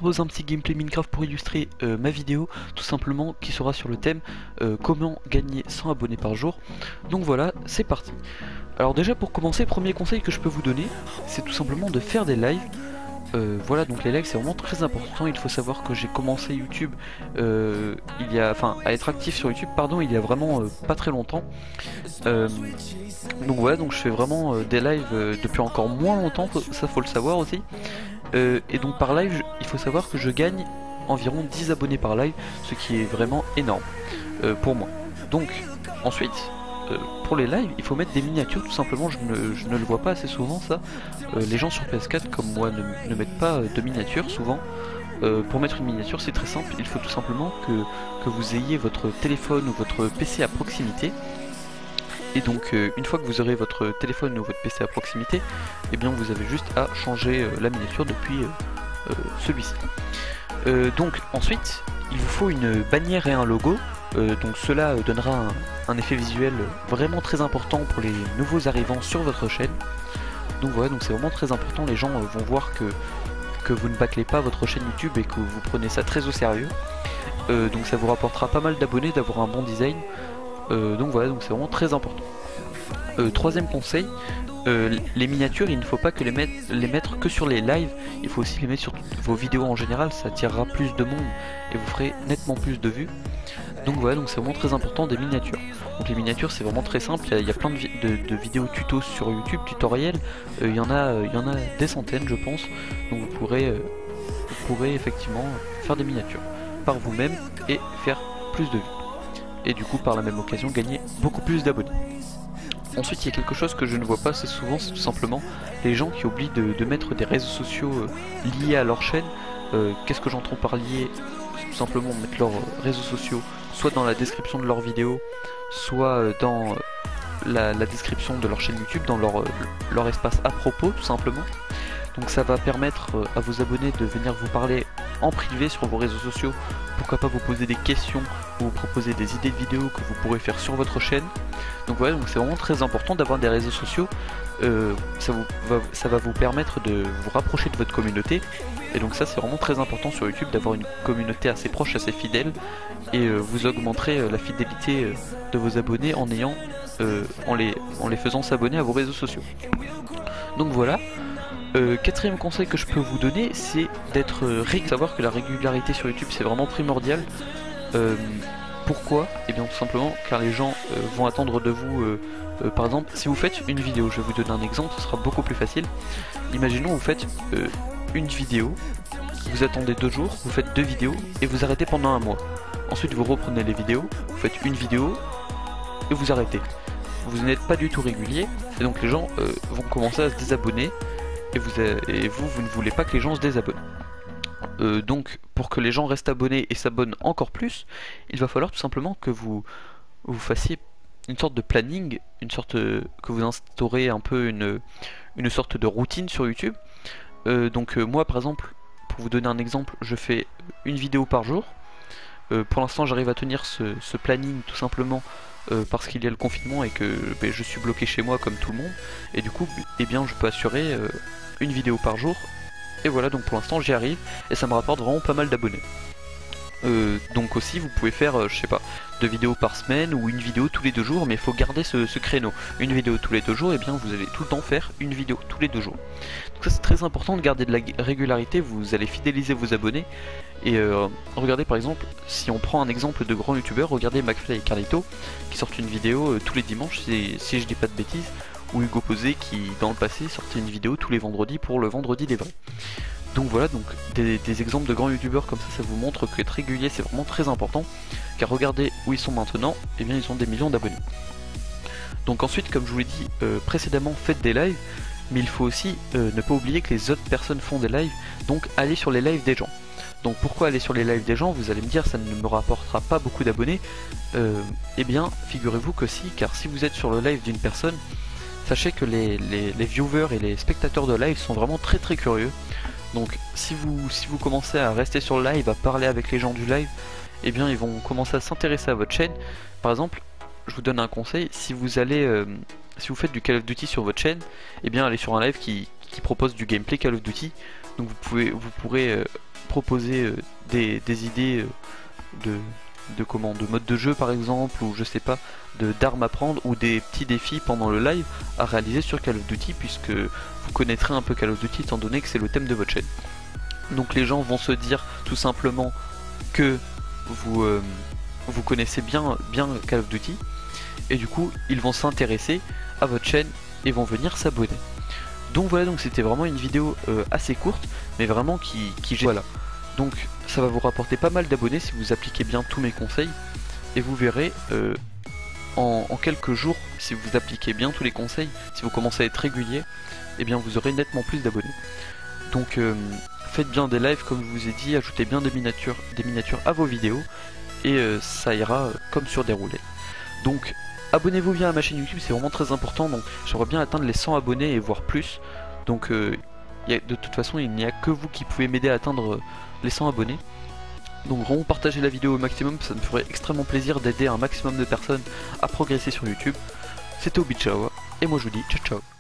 propose un petit gameplay Minecraft pour illustrer ma vidéo, tout simplement qui sera sur le thème comment gagner 100 abonnés par jour. Donc voilà, c'est parti. Alors déjà pour commencer, premier conseil que je peux vous donner, c'est tout simplement de faire des lives. Voilà, donc les lives c'est vraiment très important. Il faut savoir que j'ai commencé YouTube à être actif sur YouTube pardon, il y a vraiment pas très longtemps. Donc voilà, donc je fais vraiment des lives depuis encore moins longtemps, ça faut le savoir aussi. Et donc par live, il faut savoir que je gagne environ 10 abonnés par live, ce qui est vraiment énorme pour moi. Donc ensuite, pour les lives, il faut mettre des miniatures, tout simplement, je ne le vois pas assez souvent ça. Les gens sur PS4 comme moi ne mettent pas de miniatures souvent. Pour mettre une miniature, c'est très simple, il faut tout simplement que vous ayez votre téléphone ou votre PC à proximité. Et donc une fois que vous aurez votre téléphone ou votre PC à proximité, eh bien vous avez juste à changer la miniature depuis celui-ci. Donc ensuite, il vous faut une bannière et un logo. Donc cela donnera un effet visuel vraiment très important pour les nouveaux arrivants sur votre chaîne. Donc voilà, donc c'est vraiment très important, les gens vont voir que vous ne bâclez pas votre chaîne YouTube et que vous prenez ça très au sérieux. Donc ça vous rapportera pas mal d'abonnés d'avoir un bon design. Donc voilà, donc c'est vraiment très important. Troisième conseil, les miniatures, il ne faut pas que les mettre que sur les lives, il faut aussi les mettre sur vos vidéos en général, ça attirera plus de monde et vous ferez nettement plus de vues. Donc voilà, donc c'est vraiment très important des miniatures. Donc les miniatures c'est vraiment très simple, il y a plein de vidéos tutos sur YouTube, tutoriels, il y en a des centaines je pense, donc vous pourrez effectivement faire des miniatures par vous-même et faire plus de vues. Et du coup par la même occasion gagner beaucoup plus d'abonnés. Ensuite il y a quelque chose que je ne vois pas assez souvent, c'est tout simplement les gens qui oublient de mettre des réseaux sociaux liés à leur chaîne. Qu'est-ce que j'entends par lier? C'est tout simplement mettre leurs réseaux sociaux soit dans la description de leur vidéo, soit dans la description de leur chaîne YouTube, dans leur espace à propos tout simplement. Donc ça va permettre à vos abonnés de venir vous parler en privé sur vos réseaux sociaux, pourquoi pas vous poser des questions ou vous proposer des idées de vidéos que vous pourrez faire sur votre chaîne. Donc voilà, donc c'est vraiment très important d'avoir des réseaux sociaux, ça va vous permettre de vous rapprocher de votre communauté. Et donc ça c'est vraiment très important sur YouTube d'avoir une communauté assez proche, assez fidèle, et vous augmenterez la fidélité de vos abonnés en les faisant s'abonner à vos réseaux sociaux. Donc voilà. Quatrième conseil que je peux vous donner, c'est savoir que la régularité sur YouTube c'est vraiment primordial. Pourquoi? Et bien tout simplement car les gens vont attendre de vous, par exemple, si vous faites une vidéo, je vais vous donner un exemple, ce sera beaucoup plus facile. Imaginons vous faites une vidéo, vous attendez 2 jours, vous faites 2 vidéos et vous arrêtez pendant un mois. Ensuite vous reprenez les vidéos, vous faites une vidéo et vous arrêtez. Vous n'êtes pas du tout régulier et donc les gens vont commencer à se désabonner. Et vous ne voulez pas que les gens se désabonnent. Donc pour que les gens restent abonnés et s'abonnent encore plus, il va falloir tout simplement que vous fassiez une sorte de planning, que vous instaurez un peu une sorte de routine sur YouTube. Donc moi par exemple, pour vous donner un exemple, je fais une vidéo par jour. Pour l'instant j'arrive à tenir ce planning tout simplement parce qu'il y a le confinement et que je suis bloqué chez moi comme tout le monde. Et du coup, eh bien je peux assurer une vidéo par jour. Et voilà, donc pour l'instant j'y arrive et ça me rapporte vraiment pas mal d'abonnés. Donc aussi vous pouvez faire, je sais pas, 2 vidéos par semaine ou une vidéo tous les 2 jours, mais il faut garder ce créneau. Une vidéo tous les 2 jours, et bien vous allez tout le temps faire une vidéo tous les 2 jours. Donc ça c'est très important de garder de la régularité, vous allez fidéliser vos abonnés. Et regardez par exemple, si on prend un exemple de grands youtubeurs, regardez McFly et Carlito qui sortent une vidéo tous les dimanches, si je dis pas de bêtises, ou Hugo Posé qui dans le passé sortait une vidéo tous les vendredis pour le vendredi des vrais. Donc voilà, donc des exemples de grands youtubeurs comme ça vous montre qu'être régulier c'est vraiment très important, car regardez où ils sont maintenant, et bien ils ont des millions d'abonnés. Donc ensuite, comme je vous l'ai dit précédemment, faites des lives, mais il faut aussi ne pas oublier que les autres personnes font des lives, donc allez sur les lives des gens. Donc pourquoi aller sur les lives des gens? Vous allez me dire ça ne me rapportera pas beaucoup d'abonnés. Eh bien figurez-vous que si, car si vous êtes sur le live d'une personne, sachez que les viewers et les spectateurs de live sont vraiment très très curieux. Donc si vous commencez à rester sur le live, à parler avec les gens du live, eh bien ils vont commencer à s'intéresser à votre chaîne. Par exemple, je vous donne un conseil, si vous faites du Call of Duty sur votre chaîne, eh bien allez sur un live qui propose du gameplay Call of Duty. Donc vous pourrez proposer des idées de mode de jeu par exemple, ou je sais pas, d'armes à prendre, ou des petits défis pendant le live à réaliser sur Call of Duty, puisque vous connaîtrez un peu Call of Duty étant donné que c'est le thème de votre chaîne. Donc les gens vont se dire tout simplement que vous connaissez bien Call of Duty, et du coup ils vont s'intéresser à votre chaîne et vont venir s'abonner. Donc voilà, donc c'était vraiment une vidéo assez courte, mais vraiment qui voilà. Donc ça va vous rapporter pas mal d'abonnés si vous appliquez bien tous mes conseils, et vous verrez en quelques jours, si vous appliquez bien tous les conseils, si vous commencez à être régulier, et bien vous aurez nettement plus d'abonnés. Donc faites bien des lives comme je vous ai dit, ajoutez bien des miniatures à vos vidéos, et ça ira comme sur des roulettes. Donc abonnez-vous bien à ma chaîne YouTube, c'est vraiment très important. Donc j'aimerais bien atteindre les 100 abonnés et voire plus. Donc de toute façon il n'y a que vous qui pouvez m'aider à atteindre les 100 abonnés. Donc vraiment partagez la vidéo au maximum, ça me ferait extrêmement plaisir d'aider un maximum de personnes à progresser sur YouTube. C'était Obichawa, et moi je vous dis ciao ciao.